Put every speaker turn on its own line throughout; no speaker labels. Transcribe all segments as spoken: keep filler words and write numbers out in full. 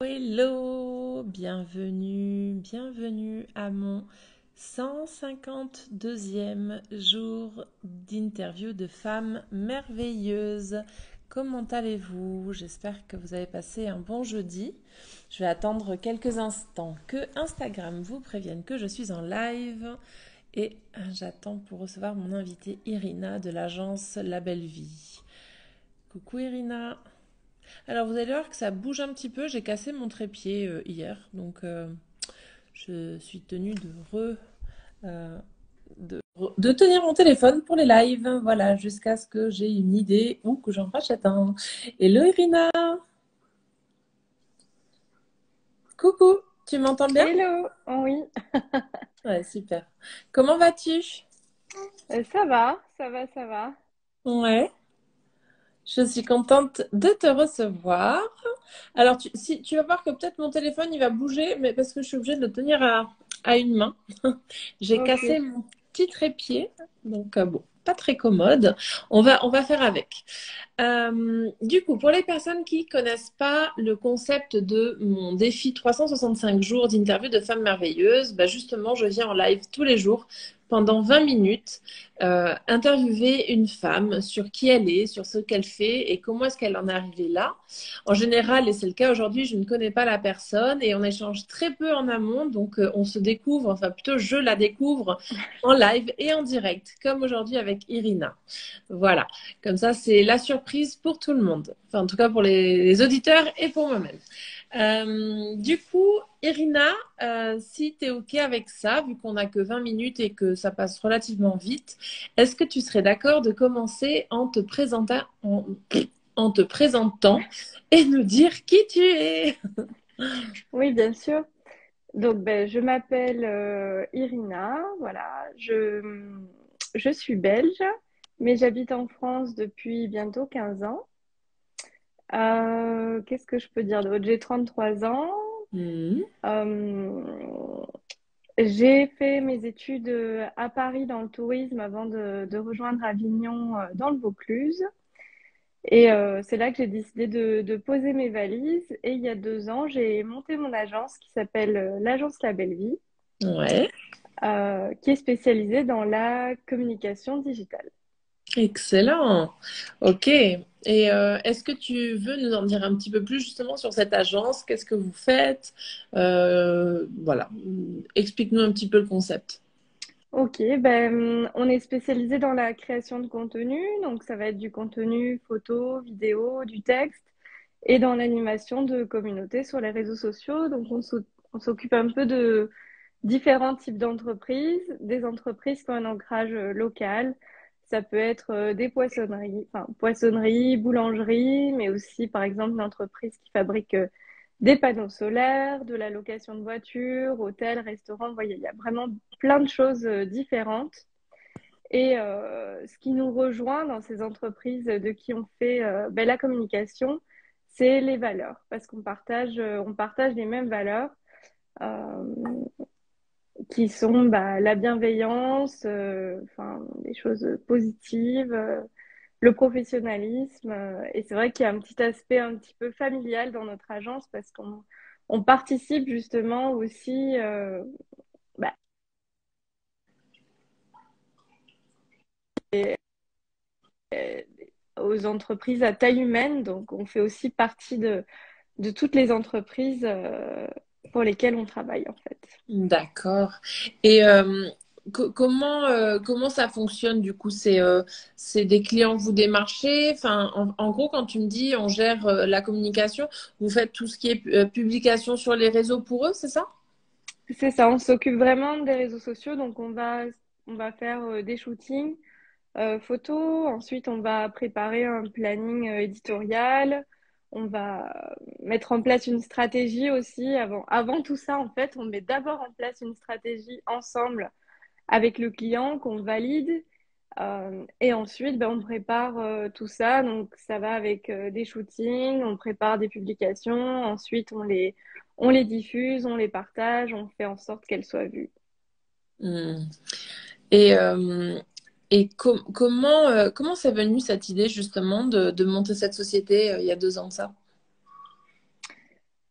Hello, bienvenue, bienvenue à mon cent cinquante-deuxième jour d'interview de femmes merveilleuses. Comment allez-vous? J'espère que vous avez passé un bon jeudi. Je vais attendre quelques instants que Instagram vous prévienne que je suis en live et j'attends pour recevoir mon invitée Irina de l'agence La Belle Vie. Coucou Irina. Alors vous allez voir que ça bouge un petit peu. J'ai cassé mon trépied euh, hier, donc euh, je suis tenue de re, euh, de, re- de tenir mon téléphone pour les lives. Voilà, jusqu'à ce que j'ai une idée ou que j'en rachète un. Hello Irina, coucou, tu m'entends bien?
Hello, oui,
Ouais, super. Comment vas-tu?
Euh, ça va, ça va, ça va.
Ouais, je suis contente de te recevoir. Alors, tu, si, tu vas voir que peut-être mon téléphone il va bouger, mais parce que je suis obligée de le tenir à, à une main. J'ai
Ok.
cassé mon petit trépied, donc euh, bon, pas très commode. On va, on va faire avec. Euh, du coup, pour les personnes qui connaissent pas le concept de mon défi trois cent soixante-cinq jours d'interview de femmes merveilleuses, bah justement, je viens en live tous les jours pendant vingt minutes euh, interviewer une femme sur qui elle est, sur ce qu'elle fait et comment est-ce qu'elle en est arrivée là. En général, et c'est le cas aujourd'hui, je ne connais pas la personne et on échange très peu en amont, donc euh, on se découvre, enfin plutôt je la découvre en live et en direct, comme aujourd'hui avec Irina. Voilà, comme ça c'est la surprise pour tout le monde, enfin en tout cas pour les, les auditeurs et pour moi-même. Euh, du coup, Irina, euh, si tu es OK avec ça, vu qu'on n'a que vingt minutes et que ça passe relativement vite, est-ce que tu serais d'accord de commencer en te présentant, en, en te présentant et nous dire qui tu es?
Oui, bien sûr. Donc, ben, je m'appelle euh, Irina, voilà. Je, je suis belge, mais j'habite en France depuis bientôt quinze ans. Euh, qu'est-ce que je peux dire d'autre? J'ai trente-trois ans.
Hmm,
Euh, j'ai fait mes études euh, à Paris dans le tourisme avant de, de rejoindre Avignon euh, dans le Vaucluse. Et euh, c'est là que j'ai décidé de, de poser mes valises. Et il y a deux ans, j'ai monté mon agence qui s'appelle euh, l'agence La Belle Vie,
ouais,
euh, qui est spécialisée dans la communication digitale.
excellent. OK. Et euh, est-ce que tu veux nous en dire un petit peu plus justement sur cette agence? Qu'est-ce que vous faites? Euh, voilà. Explique-nous un petit peu le concept.
Ok, ben, on est spécialisé dans la création de contenu, donc ça va être du contenu photo, vidéo, du texte, et dans l'animation de communautés sur les réseaux sociaux. Donc on s'o- on s'occupe un peu de différents types d'entreprises, des entreprises qui ont un ancrage euh, local. Ça peut être euh, des poissonneries, enfin poissonneries, boulangeries, mais aussi par exemple une entreprise qui fabrique euh, des panneaux solaires, de la location de voitures, hôtels, restaurants. Vous voyez, il y a vraiment plein de choses euh, différentes. Et euh, ce qui nous rejoint dans ces entreprises de qui on fait euh, ben, la communication, c'est les valeurs, parce qu'on partage, euh, on partage les mêmes valeurs. Euh, qui sont bah, la bienveillance, euh, enfin, des choses positives, euh, le professionnalisme. Euh, et c'est vrai qu'il y a un petit aspect un petit peu familial dans notre agence parce qu'on on participe justement aussi euh, bah, aux entreprises à taille humaine. Donc, on fait aussi partie de, de toutes les entreprises euh, pour lesquelles on travaille, en fait.
D'accord. Et euh, co- comment, euh, comment ça fonctionne du coup? C'est euh, c'est des clients que vous démarchez? Enfin, en, en gros, quand tu me dis on gère euh, la communication, vous faites tout ce qui est euh, publication sur les réseaux pour eux, c'est ça?
C'est ça, on s'occupe vraiment des réseaux sociaux. Donc, on va, on va faire euh, des shootings euh, photo. Ensuite, on va préparer un planning euh, éditorial. On va mettre en place une stratégie aussi. Avant, avant tout ça, en fait, on met d'abord en place une stratégie ensemble avec le client qu'on valide. Euh, et ensuite, ben, on prépare euh, tout ça. Donc, ça va avec euh, des shootings, on prépare des publications. Ensuite, on les, on les diffuse, on les partage, on fait en sorte qu'elles soient vues.
Hmm. Et, euh, et com- comment, euh, comment c'est venu cette idée justement de, de monter cette société euh, il y a deux ans de ça?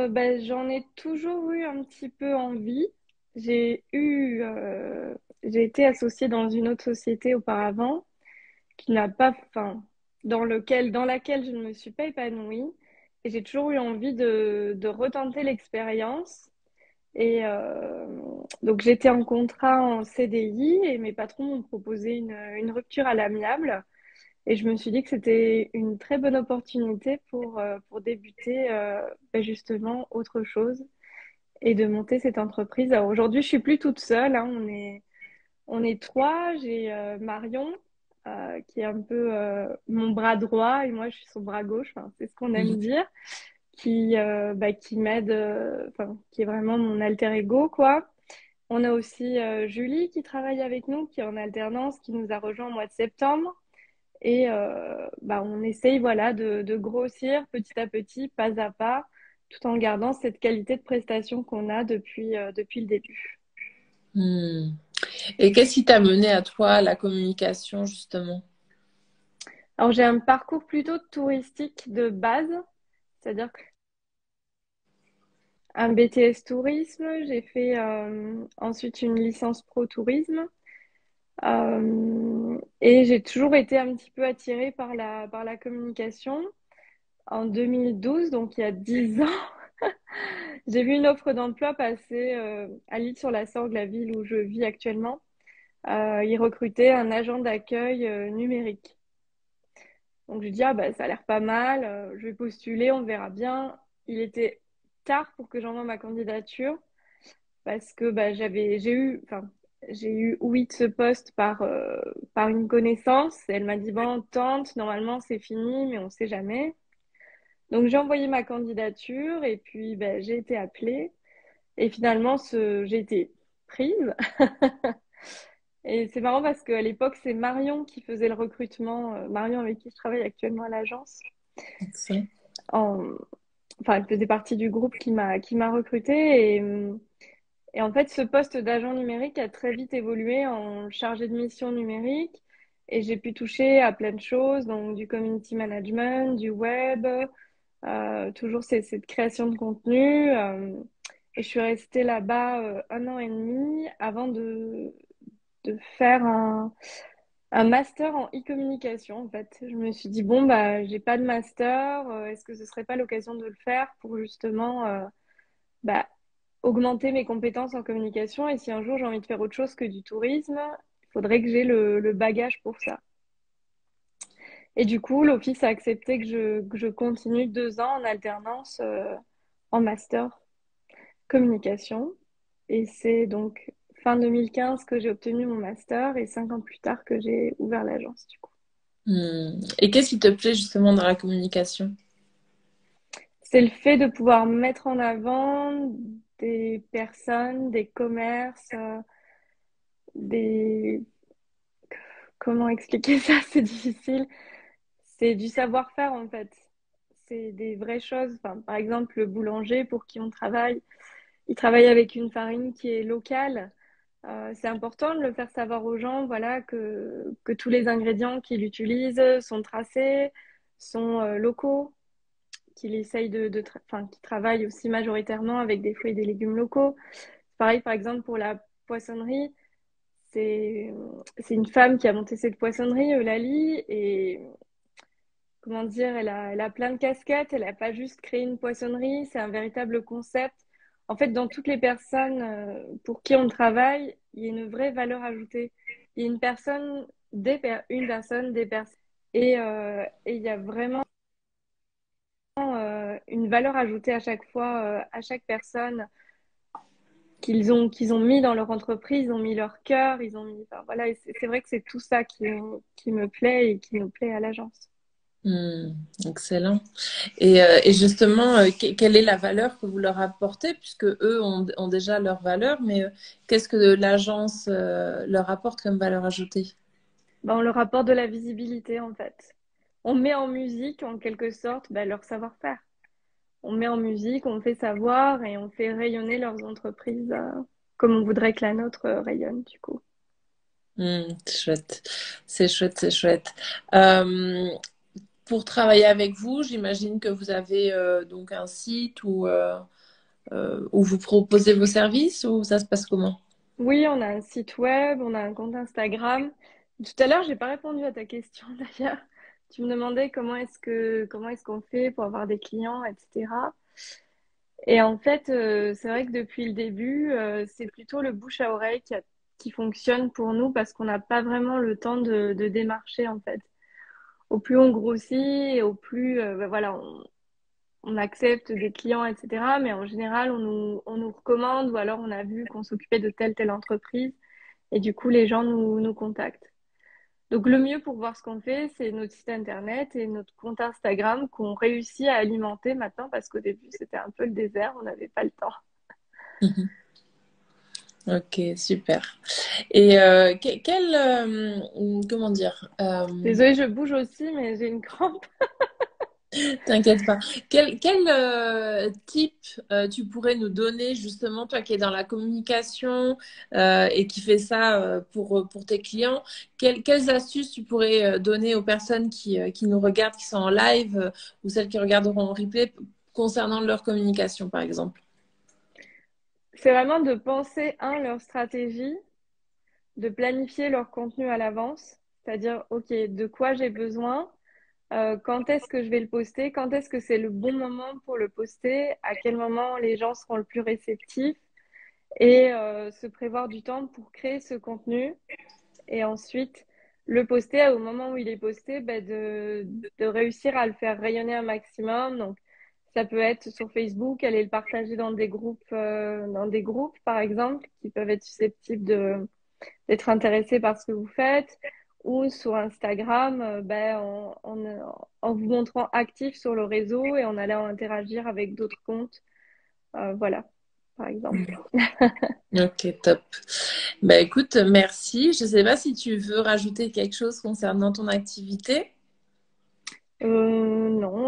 Euh, ben, j'en ai toujours eu un petit peu envie. J'ai eu, euh, j'ai été associée dans une autre société auparavant qui n'a pas, enfin, dans lequel, dans laquelle je ne me suis pas épanouie. Et j'ai toujours eu envie de, de retenter l'expérience. Et euh, donc j'étais en contrat en C D I et mes patrons m'ont proposé une, une rupture à l'amiable. Et je me suis dit que c'était une très bonne opportunité pour, euh, pour débuter euh, ben, justement autre chose et de monter cette entreprise. Alors aujourd'hui, je suis plus toute seule, hein, on est, on est trois. J'ai euh, Marion euh, qui est un peu euh, mon bras droit et moi je suis son bras gauche. Enfin, c'est ce qu'on aime dire, qui, euh, bah, qui m'aide, euh, enfin, qui est vraiment mon alter ego, quoi. On a aussi euh, Julie qui travaille avec nous, qui est en alternance, qui nous a rejoint au mois de septembre. Et euh, bah, on essaye voilà, de, de grossir petit à petit, pas à pas, tout en gardant cette qualité de prestation qu'on a depuis, euh, depuis le début.
Hmm. Et qu'est-ce qui t'a mené à toi, la communication, justement?
Alors j'ai un parcours plutôt touristique de base, c'est-à-dire un B T S tourisme, j'ai fait euh, ensuite une licence pro tourisme. Euh, et j'ai toujours été un petit peu attirée par la, par la communication. En deux mille douze, donc il y a dix ans, j'ai vu une offre d'emploi passer euh, à L'Île-sur-la-Sorgue, la ville où je vis actuellement. Euh, ils recrutaient un agent d'accueil euh, numérique. Donc j'ai dit, ah bah ça a l'air pas mal, euh, je vais postuler, on verra bien. Il était tard pour que j'envoie ma candidature parce que bah, j'avais, j'ai eu, enfin, j'ai eu oui de ce poste par, euh, par une connaissance. Elle m'a dit, bon, tente, normalement c'est fini, mais on sait jamais. Donc j'ai envoyé ma candidature et puis ben, j'ai été appelée et finalement ce... j'ai été prise. Et c'est marrant parce qu'à l'époque c'est Marion qui faisait le recrutement, euh, Marion avec qui je travaille actuellement à l'agence.
Excellent.
En... Enfin, elle faisait partie du groupe qui m'a qui m'a recrutée et, et en fait ce poste d'agent numérique a très vite évolué en chargé de mission numérique et j'ai pu toucher à plein de choses, donc du community management, du web. Euh, toujours c'est cette création de contenu. Euh, et je suis restée là-bas euh, un an et demi avant de, de faire un, un master en e-communication, en fait. Je me suis dit, bon, bah, j'ai pas de master. Euh, est-ce que ce serait pas l'occasion de le faire pour justement euh, bah, augmenter mes compétences en communication? Et si un jour j'ai envie de faire autre chose que du tourisme, il faudrait que j'ai le, le bagage pour ça. Et du coup, l'office a accepté que je, que je continue deux ans en alternance euh, en master communication. Et c'est donc fin deux mille quinze que j'ai obtenu mon master et cinq ans plus tard que j'ai ouvert l'agence, du coup.
Hmm. Et qu'est-ce qui te plaît, justement, dans la communication?
C'est le fait de pouvoir mettre en avant des personnes, des commerces, euh, des... Comment expliquer ça? C'est difficile. C'est du savoir-faire, en fait. C'est des vraies choses. Enfin, par exemple, le boulanger pour qui on travaille, il travaille avec une farine qui est locale. Euh, c'est important de le faire savoir aux gens, voilà, que, que tous les ingrédients qu'il utilise sont tracés, sont euh, locaux, qu'il essaye de, de tra- enfin, qu'il travaille aussi majoritairement avec des fruits et des légumes locaux. Pareil, par exemple, pour la poissonnerie, c'est, c'est une femme qui a monté cette poissonnerie, Eulalie, et comment dire, elle a, elle a plein de casquettes, elle n'a pas juste créé une poissonnerie, c'est un véritable concept. En fait, dans toutes les personnes euh, pour qui on travaille, il y a une vraie valeur ajoutée. Il y a une personne, des per- une personne, des personnes. Et, euh, et il y a vraiment euh, une valeur ajoutée à chaque fois, euh, à chaque personne qu'ils ont, qu'ils ont mis dans leur entreprise, ils ont mis leur cœur, ils ont mis. Enfin, voilà, et c'est c'est vrai que c'est tout ça qui, qui me plaît et qui nous plaît à l'agence.
Hmm. Excellent. Et, euh, et justement, euh, que- quelle est la valeur que vous leur apportez, puisque eux ont, ont déjà leur valeur, mais euh, qu'est-ce que l'agence euh, leur apporte comme valeur ajoutée?
Ben, on leur apporte de la visibilité en fait. On met en musique en quelque sorte ben, leur savoir-faire. On met en musique, on fait savoir et on fait rayonner leurs entreprises euh, comme on voudrait que la nôtre euh, rayonne du coup.
Hmm, c'est chouette, c'est chouette, c'est chouette. Euh, pour travailler avec vous, j'imagine que vous avez euh, donc un site où, euh, euh, où vous proposez vos services ou ça se passe comment?
Oui, on a un site web, on a un compte Instagram. Tout à l'heure, j'ai pas répondu à ta question d'ailleurs. Tu me demandais comment est-ce que comment est-ce qu'on fait pour avoir des clients, et cetera. Et en fait, euh, c'est vrai que depuis le début, euh, c'est plutôt le bouche à oreille qui, a- qui fonctionne pour nous parce qu'on n'a pas vraiment le temps de, de démarcher en fait. Au plus on grossit et au plus euh, ben voilà, on, on accepte des clients, et cetera. Mais en général, on nous, on nous recommande ou alors on a vu qu'on s'occupait de telle telle entreprise et du coup, les gens nous, nous contactent. Donc le mieux pour voir ce qu'on fait, c'est notre site internet et notre compte Instagram qu'on réussit à alimenter maintenant parce qu'au début, c'était un peu le désert, on n'avait pas le temps.
Mhm. Ok, super. Et euh, que- quel, euh, comment dire, euh,
Désolée, je bouge aussi, mais j'ai une crampe.
t'inquiète pas. Quel, quel euh, type euh, tu pourrais nous donner justement, toi qui es dans la communication euh, et qui fais ça euh, pour, pour tes clients, quelles, quelles astuces tu pourrais euh, donner aux personnes qui, euh, qui nous regardent, qui sont en live euh, ou celles qui regarderont en replay concernant leur communication, par exemple?
C'est vraiment de penser, un, leur stratégie, de planifier leur contenu à l'avance, c'est-à-dire, OK, de quoi j'ai besoin, euh, quand est-ce que je vais le poster, quand est-ce que c'est le bon moment pour le poster, à quel moment les gens seront le plus réceptifs, et euh, se prévoir du temps pour créer ce contenu et ensuite le poster au moment où il est posté, ben, de, de réussir à le faire rayonner un maximum. Donc, ça peut être sur Facebook, aller le partager dans des groupes, euh, dans des groupes, par exemple, qui peuvent être susceptibles de, d'être intéressés par ce que vous faites, ou sur Instagram, euh, ben, en, en, en vous montrant actif sur le réseau et en allant interagir avec d'autres comptes. Euh, voilà, par exemple.
Ok, top. Bah écoute, merci. Je ne sais pas si tu veux rajouter quelque chose concernant ton activité.
Euh, non.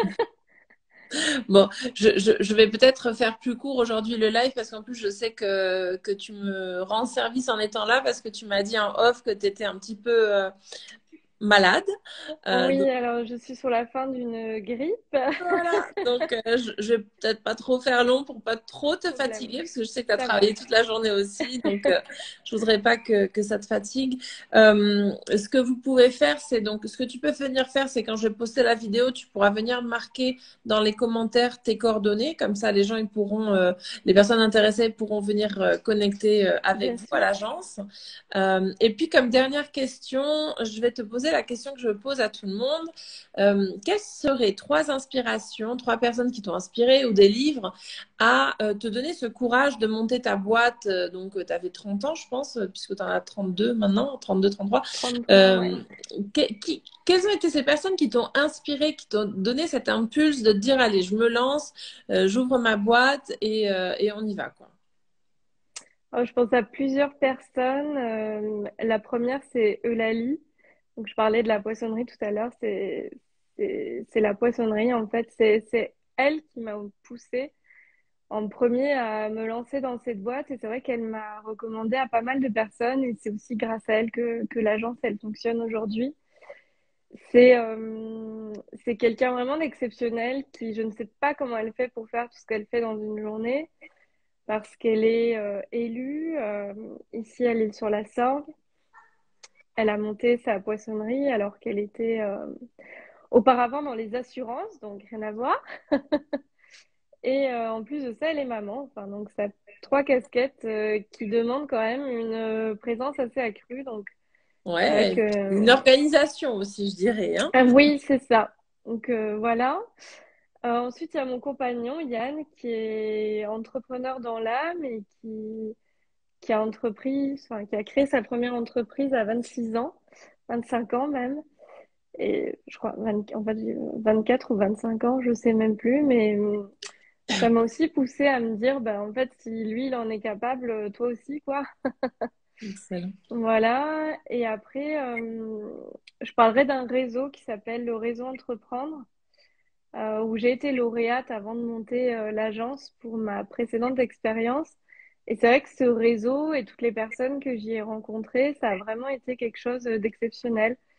Bon, je, je, je vais peut-être faire plus court aujourd'hui le live parce qu'en plus je sais que, que tu me rends service en étant là parce que tu m'as dit en off que tu étais un petit peu euh, malade. Euh,
Oui, alors je suis sur la fin d'une grippe.
Voilà, donc euh, je, je vais peut-être pas trop faire long pour pas trop te
Problème.
fatiguer parce que je sais que tu as
Ça
travaillé
marche.
toute la journée aussi, donc euh, je voudrais pas que, que ça te fatigue. Euh, ce que vous pouvez faire, c'est donc ce que tu peux venir faire, c'est quand je vais poster la vidéo, tu pourras venir marquer dans les commentaires tes coordonnées, comme ça les gens ils pourront, euh, les personnes intéressées pourront venir euh, connecter euh, avec
Bien
vous à
sûr.
l'agence. Euh, et puis comme dernière question, je vais te poser la question que je pose à tout le monde. Euh, quelles seraient trois inspirations, trois personnes qui t'ont inspiré ou des livres à euh, te donner ce courage de monter ta boîte? euh, Donc, tu avais trente ans, je pense, euh, puisque tu en as trente-deux maintenant, trente-deux, trente-trois.
trente-trois, ouais.
Euh, que- qui- quelles ont été ces personnes qui t'ont inspiré, qui t'ont donné cet impulse de te dire, allez, je me lance, euh, j'ouvre ma boîte et, euh, et on y va, quoi.
Alors, je pense à plusieurs personnes. Euh, la première, c'est Eulalie. Donc, je parlais de la poissonnerie tout à l'heure. C'est, c'est, c'est la poissonnerie, en fait. C'est, c'est elle qui m'a poussée en premier à me lancer dans cette boîte. Et c'est vrai qu'elle m'a recommandé à pas mal de personnes. Et c'est aussi grâce à elle que, que l'agence, elle fonctionne aujourd'hui. C'est euh, c'est quelqu'un vraiment d'exceptionnel qui, je ne sais pas comment elle fait pour faire tout ce qu'elle fait dans une journée, parce qu'elle est euh, élue. Euh, ici, elle est sur la Sorgue. Elle a monté sa poissonnerie alors qu'elle était euh, auparavant dans les assurances, donc rien à voir. Et euh, en plus de ça, elle est maman. Enfin, donc, ça a trois casquettes euh, qui demandent quand même une euh, présence assez accrue. Donc, c'est vrai
Ouais, une
que...
organisation aussi, je dirais, hein.
Ah oui, c'est ça. Donc, euh, voilà. Euh, ensuite, il y a mon compagnon, Yann, qui est entrepreneur dans l'âme et qui, qui a entrepris, enfin, qui a créé sa première entreprise à vingt-six ans, vingt-cinq ans même. Et je crois, vingt, on va dire vingt-quatre ou vingt-cinq ans, je sais même plus, mais euh, ça m'a aussi poussé à me dire, bah, en fait, si lui, il en est capable, euh, toi aussi, quoi.
Excellent.
Voilà. Et après, euh, je parlerai d'un réseau qui s'appelle le Réseau Entreprendre, euh, où j'ai été lauréate avant de monter euh, l'agence pour ma précédente expérience. Et c'est vrai que ce réseau et toutes les personnes que j'y ai rencontrées, ça a vraiment été quelque chose d'exceptionnel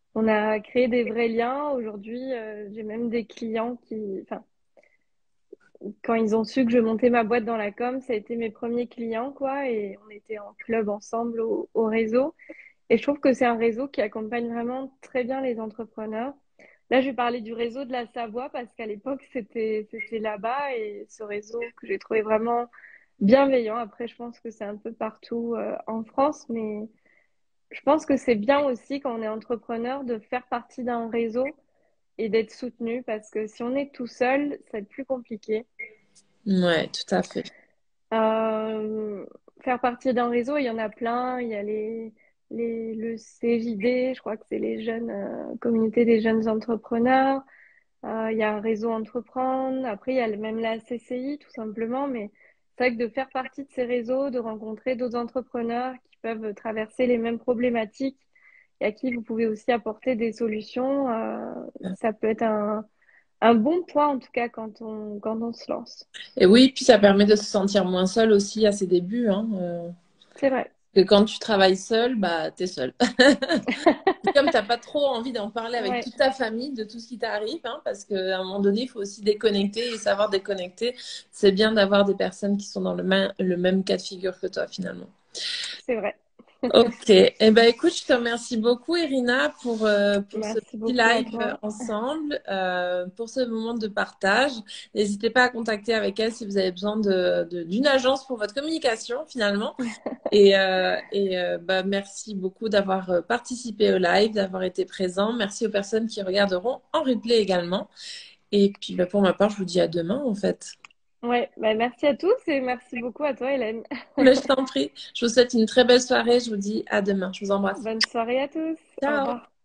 On a créé des vrais liens. Aujourd'hui, euh, j'ai même des clients qui, enfin, quand ils ont su que je montais ma boîte dans la com, ça a été mes premiers clients, quoi, et on était en club ensemble au, au réseau. Et je trouve que c'est un réseau qui accompagne vraiment très bien les entrepreneurs. Là, je vais parler du réseau de la Savoie parce qu'à l'époque, c'était, c'était là-bas et ce réseau que j'ai trouvé vraiment bienveillant. Après, je pense que c'est un peu partout euh, en France, mais je pense que c'est bien aussi quand on est entrepreneur de faire partie d'un réseau et d'être soutenu parce que si on est tout seul, ça va être plus compliqué.
Ouais, tout à fait.
Euh, Faire partie d'un réseau, il y en a plein. Il y a les, les, le C J D, je crois que c'est les jeunes, euh, communauté des jeunes entrepreneurs. Euh, il y a un réseau entreprendre. Après, il y a même la C C I, tout simplement. Mais c'est vrai que de faire partie de ces réseaux, de rencontrer d'autres entrepreneurs qui peuvent traverser les mêmes problématiques et à qui vous pouvez aussi apporter des solutions, euh, ça peut être un, un bon point, en tout cas, quand on, quand on se lance.
Et oui, puis ça permet de se sentir moins seul aussi à ses débuts, hein. Euh,
C'est vrai.
que quand tu travailles seul, bah, t'es seul. Comme t'as pas trop envie d'en parler avec
Ouais.
toute ta famille de tout ce qui t'arrive, hein, parce qu'à un moment donné, il faut aussi déconnecter et savoir déconnecter. C'est bien d'avoir des personnes qui sont dans le, même le même cas de figure que toi, finalement.
C'est vrai.
Ok, eh ben écoute, je te remercie beaucoup Irina pour, euh, pour ce
Merci
petit
beaucoup à
live
toi.
ensemble, euh, pour ce moment de partage. N'hésitez pas à contacter avec elle si vous avez besoin de, de- d'une agence pour votre communication finalement. Et, euh, et euh, bah, merci beaucoup d'avoir euh, participé au live, d'avoir été présent. Merci aux personnes qui regarderont en replay également. Et puis bah, pour ma part, je vous dis à demain en fait.
Ouais, bah merci à tous et merci beaucoup à toi, Hélène.
Mais je t'en prie, je vous souhaite une très belle soirée. Je vous dis à demain. Je vous embrasse.
Bonne soirée à tous. Au
Ciao!
revoir.